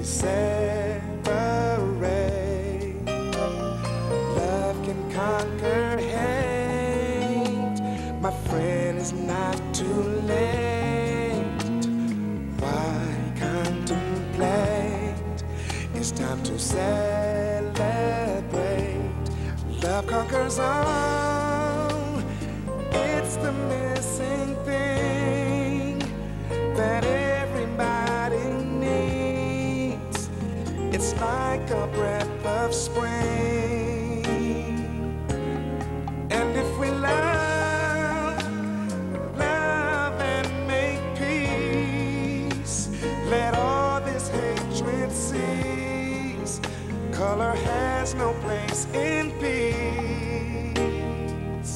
separate. Love can conquer hate. My friend, it's not too late. Why contemplate? It's time to celebrate. Love conquers all. It's the missing thing that everybody needs. It's like a breath of spring. And if we love and make peace, let all this hatred cease. Color has no place in peace.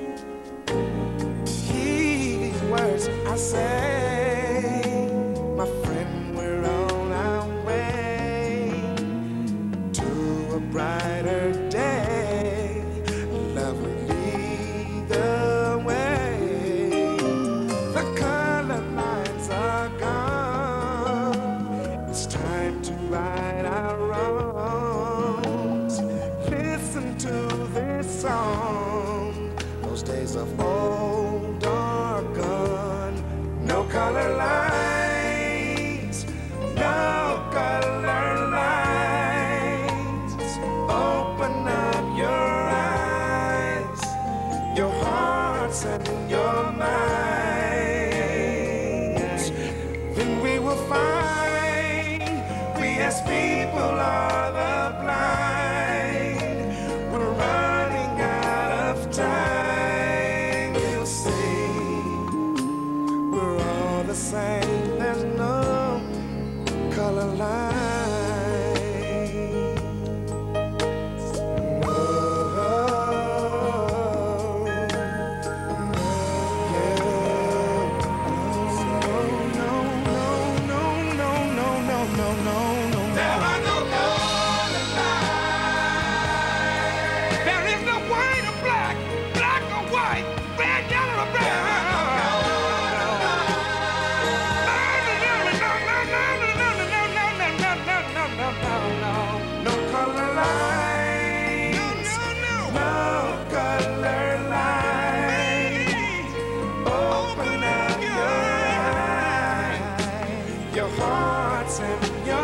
Heed these words I say, my friend, we're on our way to a brighter day. Love will lead the way. The color lines are gone. It's time to right our wrongs. Listen to this song. Those days of old are gone. No color lines, no color lines. Open up your eyes, your hearts and your minds. Then we will find we as people are the blind. We're running out of time. You'll see we're all the same. There's no color line. There are no color lines. There is no white or black, black or white, red, yellow or brown. No color lines. No color lines. Open up your eyes, your hearts and your